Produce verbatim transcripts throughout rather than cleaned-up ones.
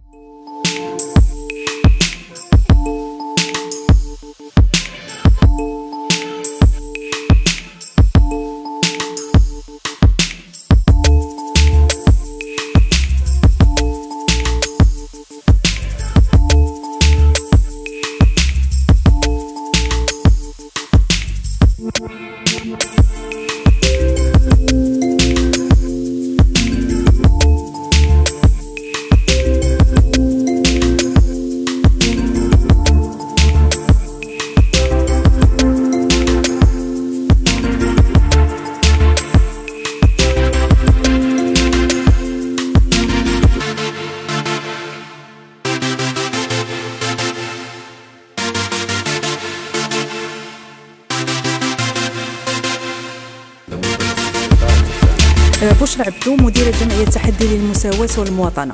بشرى عبدو مديرة جمعية تحدي للمساواة والمواطنة.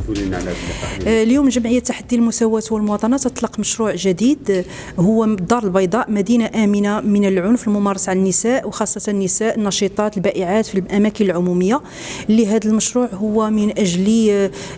اليوم جمعية تحدي المساواة والمواطنة تطلق مشروع جديد هو الدار البيضاء، مدينة آمنة من العنف الممارس على النساء وخاصة النساء النشيطات البائعات في الأماكن العمومية. اللي هذا المشروع هو من أجل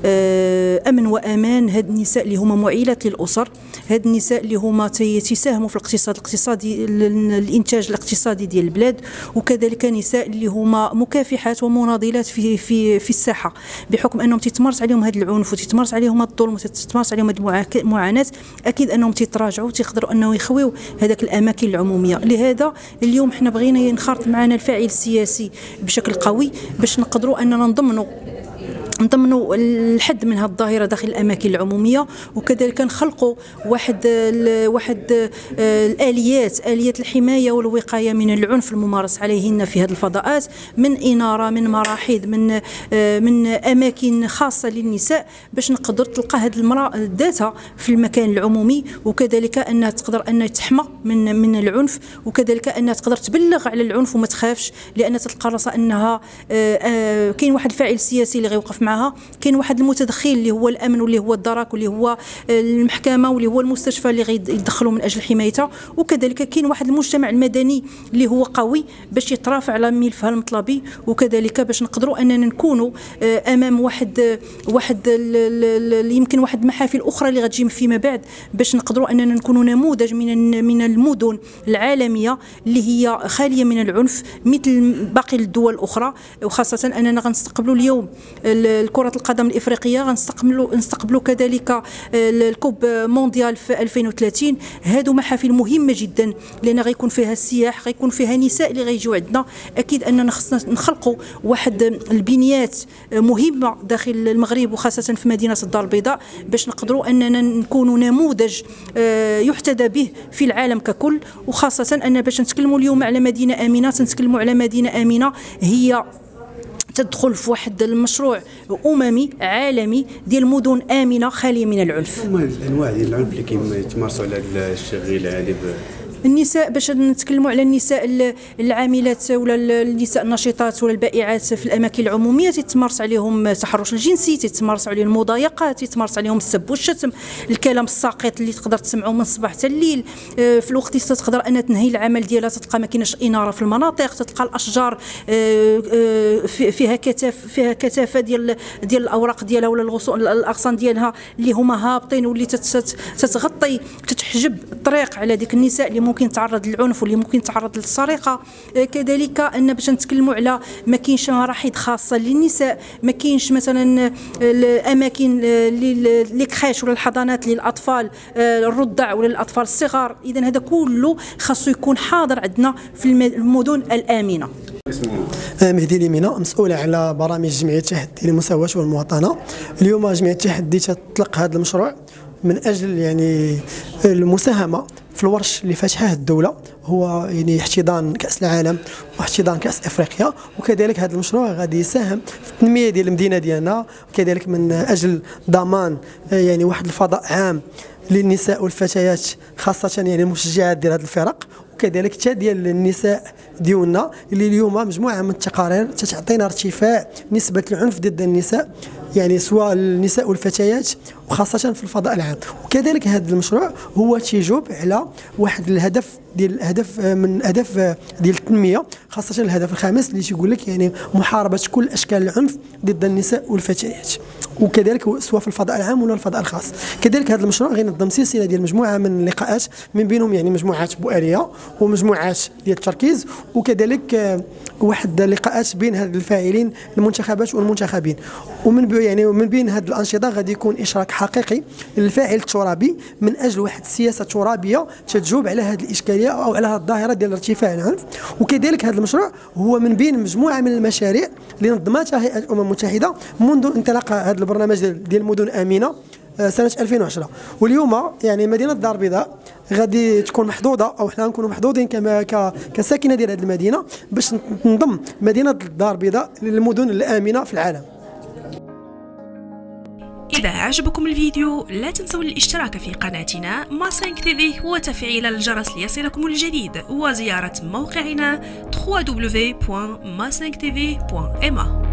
أمن وأمان هاد النساء اللي هما معيلات للأسر، هاد النساء اللي هما تساهموا في الاقتصاد الاقتصادي الإنتاج الاقتصادي ديال البلاد، وكذلك نساء اللي هما مكافحات ومناضلات في في في الساحة، بحكم أنهم تتمارس عليهم هذا العنف وتتمارس عليهم الظلم وتتمارس عليهم المعاناه، اكيد انهم تيتراجعوا وتيقدروا انه يخويو هذاك الاماكن العموميه. لهذا اليوم حنا بغينا ينخرط معنا الفاعل السياسي بشكل قوي باش نقدروا اننا نضمنوا نضمنوا الحد من هذه الظاهره داخل الاماكن العموميه، وكذلك نخلقوا واحد واحد الاليات اليات الحمايه والوقايه من العنف الممارس عليهن في هذه الفضاءات، من اناره، من مراحيض، من من اماكن خاصه للنساء، باش نقدر تلقى هذه المراه ذاتها في المكان العمومي، وكذلك انها تقدر انها تحمى من من العنف، وكذلك انها تقدر تبلغ على العنف وما تخافش، لان تلقى راسها انها كاين واحد الفاعل سياسي اللي غيوقف معها، كاين واحد المتدخل اللي هو الامن واللي هو الدرك واللي هو المحكمه واللي هو المستشفى اللي غيدخلوا من اجل حمايتها، وكذلك كاين واحد المجتمع المدني اللي هو قوي باش يترافع على ملفها المطلبي، وكذلك باش نقدروا اننا نكونوا امام واحد واحد يمكن واحد المحافل اخرى اللي غتجي فيما بعد، باش نقدروا اننا نكونوا نموذج من من المدن العالميه اللي هي خاليه من العنف مثل باقي الدول الاخرى، وخاصه اننا غنستقبلوا اليوم كرة القدم الافريقيه، غنستقبلوا نستقبلوا كذلك الكوب مونديال في ألفين وثلاثين. هادو محافل مهمه جدا لان غيكون فيها السياح، غيكون فيها نساء اللي غيجيو عندنا، اكيد اننا خصنا نخلقوا واحد البنيات مهمه داخل المغرب وخاصه في مدينه الدار البيضاء، باش نقدروا اننا نكونوا نموذج يحتذى به في العالم ككل، وخاصه ان باش نتكلموا اليوم على مدينه امنه نتكلموا على مدينه امنه هي تدخل في واحد المشروع اممي عالمي ديال مدن امنه خاليه من العنف. هما الانواع ديال العنف اللي كيتمارسوا على الشغيله هذه النساء، باش نتكلموا على النساء العاملات ولا النساء النشيطات ولا البائعات في الاماكن العموميه، تتمارس عليهم التحرش الجنسي، تتمارس عليهم المضايقات، تتمارس عليهم السب والشتم، الكلام الساقط اللي تقدر تسمعه من الصباح حتى الليل. في الوقت اللي تقدر انها تنهي العمل ديالها، تلقى ما كايناش اناره في المناطق، تلقى الاشجار فيها كثاف فيها كثافه ديال ديال الاوراق ديالها ولا الاغصان ديالها اللي هما هابطين، واللي تتغطي تتحجب الطريق على ديك النساء اللي ممكن تعرض للعنف واللي ممكن تعرض للسرقه. كذلك ان باش نتكلموا على ما كاينش مراحيض خاصه للنساء، ما كاينش مثلا الاماكن اللي كريش ولا الحضانات للاطفال الرضع ولا الاطفال الصغار. اذا هذا كله خاصو يكون حاضر عندنا في المدن الامنه. مهدي ليمينا، مسؤولة على برامج جمعية تحدي للمساواة والمواطنة. اليوم جمعية تحدي تطلق هذا المشروع من أجل يعني المساهمة في الورش اللي فاتحاه الدولة، هو يعني احتضان كأس العالم واحتضان كأس افريقيا، وكذلك هذا المشروع غادي يساهم في التنمية ديال المدينة ديالنا، وكذلك من أجل ضمان يعني واحد الفضاء عام للنساء والفتيات، خاصة يعني المشجعات ديال هذه الفرق، وكذلك حتى ديال النساء ديالنا اللي اليوم مجموعة من التقارير تتعطينا ارتفاع نسبة العنف ضد النساء، يعني سواء النساء والفتيات وخاصة في الفضاء العام. وكذلك هذا المشروع هو تيجوب على واحد الهدف ديال الهدف من اهداف ديال التنميه، خاصة الهدف الخامس اللي تيقول لك يعني محاربة كل اشكال العنف ضد النساء والفتيات. وكذلك سواء في الفضاء العام ولا الفضاء الخاص. كذلك هذا المشروع غينظم سلسله ديال مجموعه من اللقاءات من بينهم يعني مجموعات بؤريه ومجموعات ديال التركيز، وكذلك واحد اللقاءات بين هاد الفاعلين المنتخبات والمنتخبين. ومن يعني ومن بين هاد الانشطه غادي يكون اشراك حقيقي للفاعل الترابي من اجل واحد السياسه ترابيه تتجوب على هذه الاشكاليه او على هذه الظاهره ديال ارتفاع العنف. وكذلك هذا المشروع هو من بين مجموعه من المشاريع اللي نظمتها هيئه الامم المتحده منذ انطلاق هذا البرنامج ديال المدن امنه سنه ألفين وعشرة. واليوم يعني مدينه الدار البيضاء غادي تكون محظوظه او حنا نكونوا محظوظين كما كساكنه ديال هذه المدينه باش تنضم مدينه الدار البيضاء للمدن الامنه في العالم. إذا عجبكم الفيديو لا تنسوا الاشتراك في قناتنا ما فايف تي في وتفعيل الجرس ليصلكم الجديد، وزيارة موقعنا دبليو دبليو دبليو بوان ما فايف تي في بوان إم إيه.